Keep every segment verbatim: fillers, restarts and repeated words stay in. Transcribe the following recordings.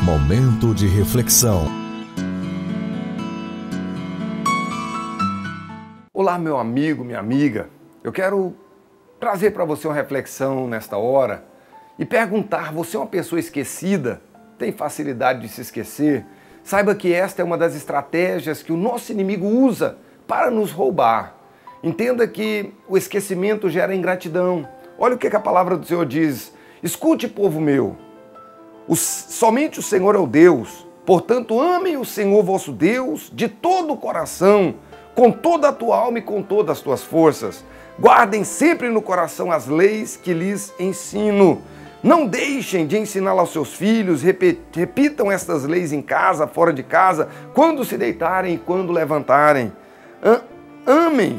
Momento de reflexão. Olá, meu amigo, minha amiga. Eu quero trazer para você uma reflexão nesta hora e perguntar: você é uma pessoa esquecida? Tem facilidade de se esquecer? Saiba que esta é uma das estratégias que o nosso inimigo usa para nos roubar. Entenda que o esquecimento gera ingratidão. Olha o que a palavra do Senhor diz: escute, povo meu, o, somente o Senhor é o Deus, portanto amem o Senhor vosso Deus de todo o coração, com toda a tua alma e com todas as tuas forças. Guardem sempre no coração as leis que lhes ensino. Não deixem de ensiná-las aos seus filhos, repitam estas leis em casa, fora de casa, quando se deitarem e quando levantarem. Amem,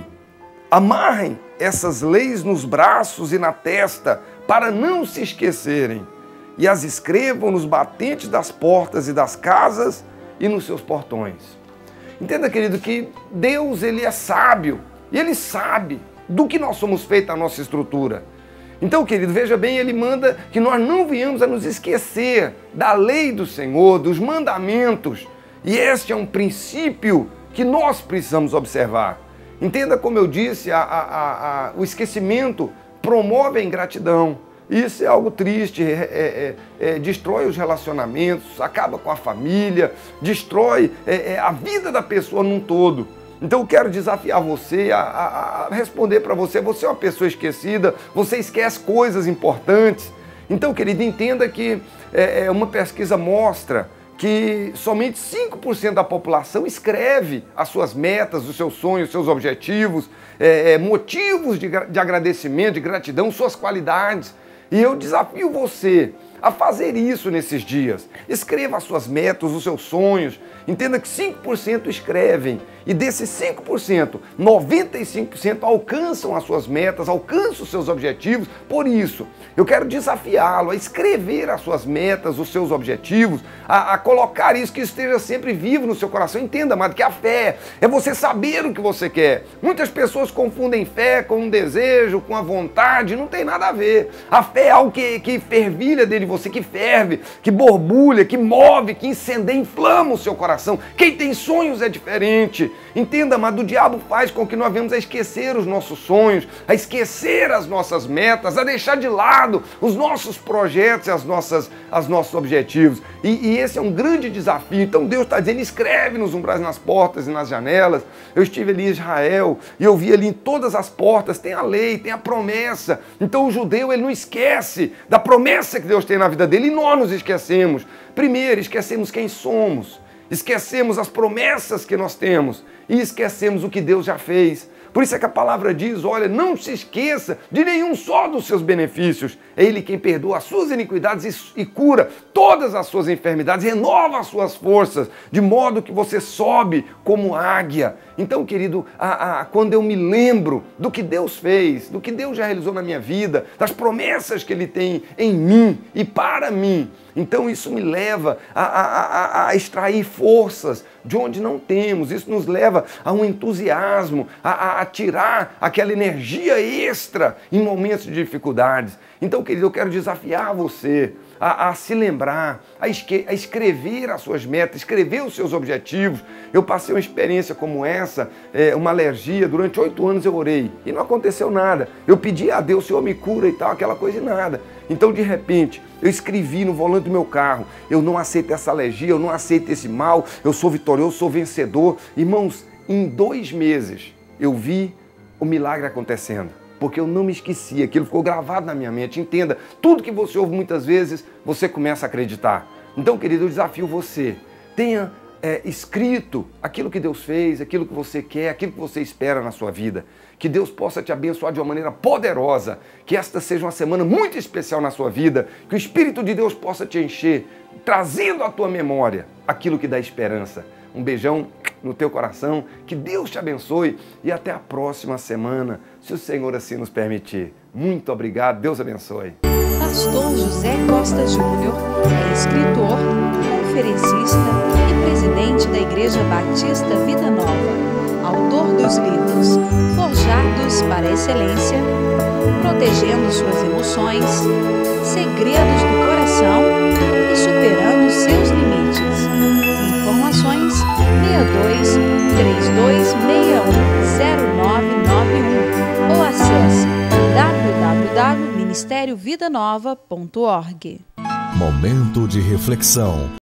amarrem essas leis nos braços e na testa, para não se esquecerem, e as escrevam nos batentes das portas e das casas e nos seus portões. Entenda, querido, que Deus, Ele é sábio, e Ele sabe do que nós somos feitos, a nossa estrutura. Então, querido, veja bem, Ele manda que nós não venhamos a nos esquecer da lei do Senhor, dos mandamentos, e este é um princípio que nós precisamos observar. Entenda, como eu disse, a, a, a, o esquecimento promove a ingratidão. Isso é algo triste, é, é, é, destrói os relacionamentos, acaba com a família, destrói é, é, a vida da pessoa num todo. Então eu quero desafiar você a, a, a responder para você: você é uma pessoa esquecida, você esquece coisas importantes. Então, querido, entenda que é, uma pesquisa mostra que somente cinco por cento da população escreve as suas metas, os seus sonhos, os seus objetivos, é, motivos de, de agradecimento, de gratidão, suas qualidades. E eu desafio você a fazer isso nesses dias. Escreva as suas metas, os seus sonhos. Entenda que cinco por cento escrevem, e desses cinco por cento, noventa e cinco por cento alcançam as suas metas, alcançam os seus objetivos. Por isso, eu quero desafiá-lo a escrever as suas metas, os seus objetivos, a, a colocar isso, que esteja sempre vivo no seu coração. Entenda, amado, que a fé é você saber o que você quer. Muitas pessoas confundem fé com um desejo, com a vontade, não tem nada a ver. A fé é algo que, que fervilha dentro de você, que ferve, que borbulha, que move, que incendeia, inflama o seu coração. Quem tem sonhos é diferente. Entenda, mas o diabo faz com que nós venhamos a esquecer os nossos sonhos, a esquecer as nossas metas, a deixar de lado os nossos projetos e as nossas, as nossos objetivos. E, e esse é um grande desafio. Então Deus está dizendo: escreve nos umbrais, nas portas e nas janelas. Eu estive ali em Israel e eu vi ali em todas as portas, tem a lei, tem a promessa. Então o judeu, ele não esquece da promessa que Deus tem na vida dele, e nós nos esquecemos. Primeiro, esquecemos quem somos. Esquecemos as promessas que nós temos e esquecemos o que Deus já fez. Por isso é que a palavra diz: olha, não se esqueça de nenhum só dos seus benefícios. É Ele quem perdoa as suas iniquidades e cura todas as suas enfermidades, renova as suas forças, de modo que você sobe como águia. Então, querido, a, a, quando eu me lembro do que Deus fez, do que Deus já realizou na minha vida, das promessas que Ele tem em mim e para mim, então isso me leva a, a, a, a extrair forças de onde não temos. Isso nos leva a um entusiasmo, a, a, a tirar aquela energia extra em momentos de dificuldades. Então, querido, eu quero desafiar você a, a se lembrar, a, esque, a escrever as suas metas, escrever os seus objetivos. Eu passei uma experiência como essa, é, uma alergia. Durante oito anos eu orei e não aconteceu nada. Eu pedi a Deus: Senhor, me cura e tal, aquela coisa e nada. Então, de repente, eu escrevi no volante do meu carro: eu não aceito essa alergia, eu não aceito esse mal, eu sou vitorioso, eu sou vencedor. Irmãos, em dois meses eu vi o milagre acontecendo, porque eu não me esqueci, aquilo ficou gravado na minha mente. Entenda, tudo que você ouve muitas vezes, você começa a acreditar. Então, querido, eu desafio você: tenha é, escrito aquilo que Deus fez, aquilo que você quer, aquilo que você espera na sua vida. Que Deus possa te abençoar de uma maneira poderosa, que esta seja uma semana muito especial na sua vida, que o Espírito de Deus possa te encher, trazendo à tua memória aquilo que dá esperança. Um beijão no teu coração, que Deus te abençoe e até a próxima semana, se o Senhor assim nos permitir. Muito obrigado, Deus abençoe. Pastor José Costa Júnior é escritor, conferencista e presidente da Igreja Batista Vida Nova, autor dos livros Forjados para a Excelência, Protegendo Suas Emoções, Segredos do Coração e Superando Seus Limites. dois, três dois seis um, zero nove nove um ou acesse w w w ponto ministério vida nova ponto org. Momento de reflexão.